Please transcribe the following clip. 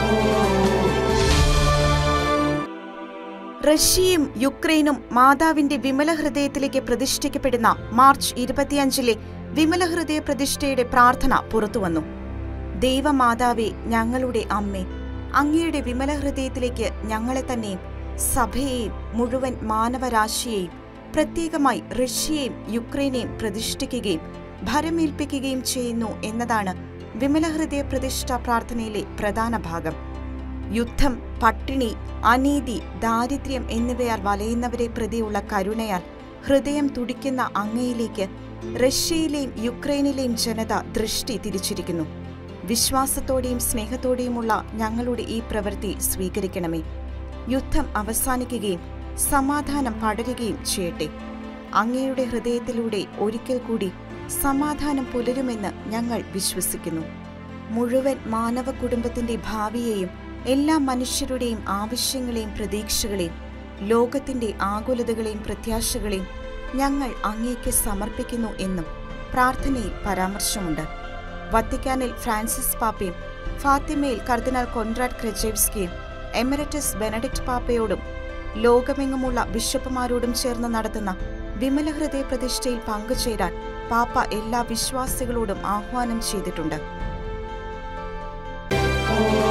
റഷ്യയും യുക്രൈനും മാതാവിന്റെ വിമല ഹൃദയത്തിലേക്ക് പ്രതിഷ്ഠിക്കപ്പെടുന്ന മാർച്ച് 25-ലെ വിമല ഹൃദയ പ്രതിഷ്ഠയുടെ പ്രാർത്ഥന പുറത്തുവന്നു. ദൈവമാതാവേ, ഞങ്ങളുടെ അമ്മേ, അങ്ങയുടെ വിമല ഹൃദയത്തിലേക്ക് ഞങ്ങളെ തന്നെയും സഭയെയും മുഴുവൻ മാനവരാശിയെയും പ്രത്യേകമായി റഷ്യയെയും യുക്രൈനെയും പ്രതിഷ്ഠിക്കുകയും ഭരമേൽപ്പിക്കുകയും ചെയ്യുന്നു എന്നതാണ് വിമല ഹൃദയ പ്രതിഷ്ഠാ പ്രാർത്ഥനയിലെ പ്രധാന ഭാഗം. യുദ്ധം, പട്ടിണി, അനീതി, ദാരിദ്ര്യം എന്നിവയാൽ വലയുന്നവരെ പ്രതിയുള്ള കരുണയാൽ ഹൃദയം തുടിക്കുന്ന അങ്ങയിലേക്ക് റഷ്യയിലെയും യുക്രൈനിലെയും ജനത ദൃഷ്ടി തിരിച്ചിരിക്കുന്നു. വിശ്വാസത്തോടെയും സ്നേഹത്തോടെയുമുള്ള ഞങ്ങളുടെ ഈ പ്രവൃത്തി സ്വീകരിക്കണമേ. യുദ്ധം അവസാനിക്കുകയും സമാധാനം പടരുകയും ചെയ്യട്ടെ. അങ്ങയുടെ ഹൃദയത്തിലൂടെ ഒരിക്കൽ കൂടി സമാധാനം പുലരുമെന്ന് ഞങ്ങൾ വിശ്വസിക്കുന്നു. മുഴുവൻ മാനവ കുടുംബത്തിന്റെ ഭാവിയെയും എല്ലാ മനുഷ്യരുടെയും ആവശ്യങ്ങളെയും പ്രതീക്ഷകളെയും ലോകത്തിന്റെ ആകുലതകളെയും പ്രത്യാശകളെയും ഞങ്ങൾ അങ്ങേക്ക് സമർപ്പിക്കുന്നു എന്നും പ്രാർത്ഥനയിൽ പരാമർശമുണ്ട്. വത്തിക്കാനിൽ ഫ്രാൻസിസ് പാപ്പയും ഫാത്തിമയിൽ കർദിനാൾ കോൺറാഡ് ക്രെജേവ്സ്കിയും എമിററ്റസ് ബെനഡിക്ട് പാപ്പയോടും ലോകമെങ്ങുമുള്ള ബിഷപ്പുമാരോടും ചേർന്ന് നടത്തുന്ന വിമല ഹൃദയ പ്രതിഷ്ഠയിൽ പങ്കുചേരാൻ പാപ്പ എല്ലാ വിശ്വാസികളോടും ആഹ്വാനം ചെയ്തിട്ടുണ്ട്.